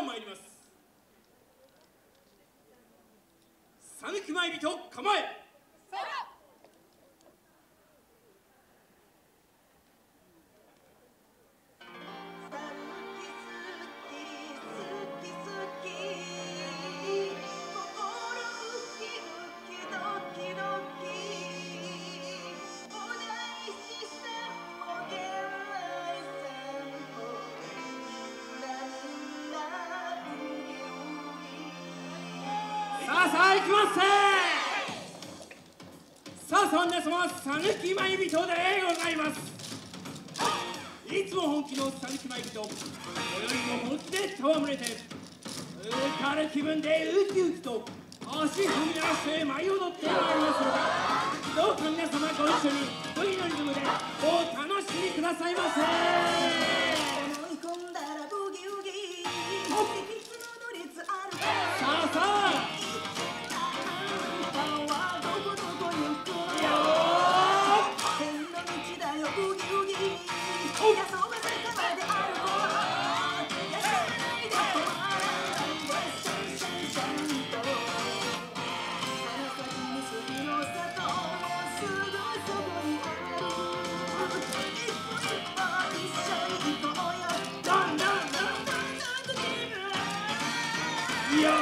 参ります。讃岐参りと構え。さあさあ行きますさあそんな様讃岐参り人でございます。いつも本気の讃岐参り人、今宵も本気で戯れて浮かれ気分でウキウキと足踏み鳴らして舞い踊ってまいりますので、どうか皆様ご一緒に V のリズムでお楽しみくださいませ。 思い込んだらブギウギいつもの率あるかさあさあいやー、さ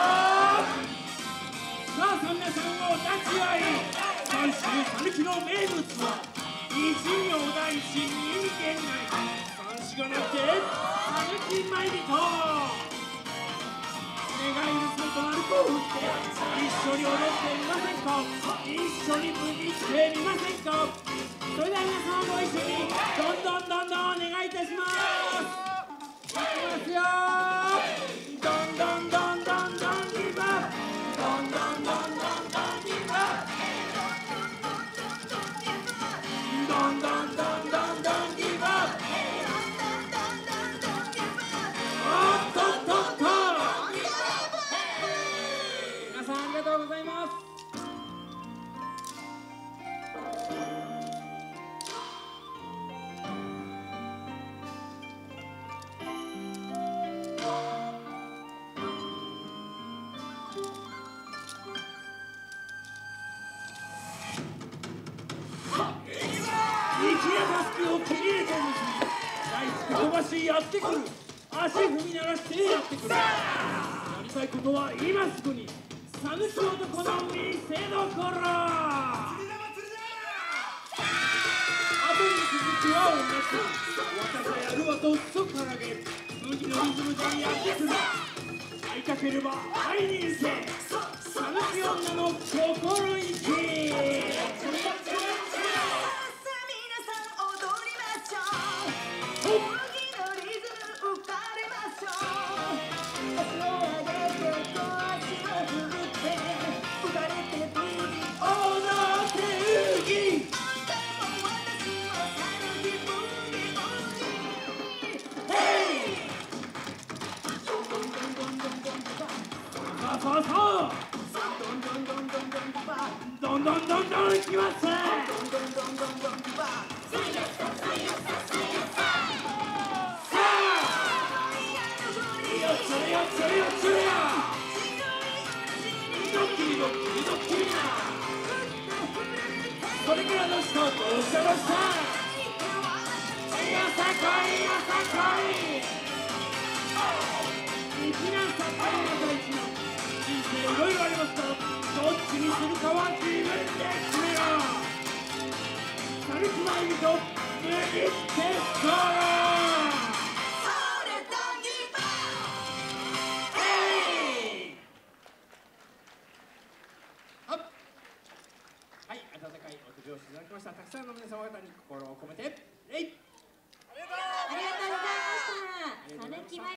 あそんなさんをお立ち会い、今週讃岐の名物は一行大師人間内三子がなくて讃岐参りと願いるさんと丸子を振って一緒に踊ってみませんか、一緒にブギしてみませんか。それでは皆さんご一緒にどんどんお願いいたします。いきますよー、どんどんギブアップ、どんギブアップ、どんギブアップ、おっとっとっと、皆さんありがとうございます。を切り入れてるし、大好き飛ばしやってくる、足踏み鳴らしてやってくる。やりたいことは今すぐに讃岐男の見せどころ。あとに続きは同じ。若さやるわとそからげ麦のリズムでやってくる。会いたければ会いに行け、讃岐女の心意気。そうそうどんどんいきます。さあいいよそれよドッキリな、それからどうしたいやさこい粋なさこいの大事な人生いろいろありますから、どっちにするかは自分で決めろ。讃岐参りと無理ってそうはい、温かいお手拍子いただきました。たくさんの皆様方に心を込めて礼。